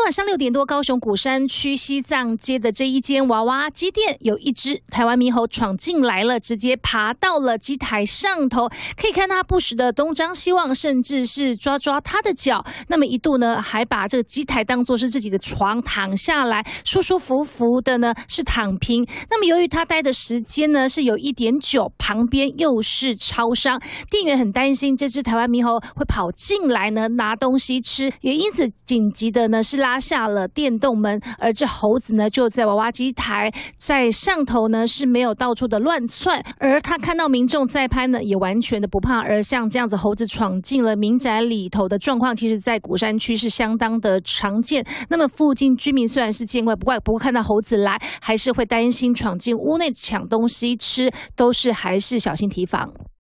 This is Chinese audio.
晚上6点多，高雄鼓山区西藏街的这一间娃娃机店，有一只台湾猕猴闯进来了，直接爬到了机台上头，可以看它不时的东张西望，甚至是抓它的脚。那么一度呢，还把这个机台当作是自己的床，躺下来，舒舒服服的呢是躺平。那么由于他待的时间呢是有1点久，旁边又是超商，店员很担心这只台湾猕猴会跑进来呢拿东西吃，也因此紧急的呢是拉下了电动门，而这猴子呢就在娃娃机台在上头呢是没有到处的乱窜，而他看到民众在拍呢也完全的不怕。而像这样子猴子闯进了民宅里头的状况，其实在鼓山区是相当的常见。那么附近居民虽然是见怪不怪，不过看到猴子来还是会担心闯进屋内抢东西吃，都是还是小心提防。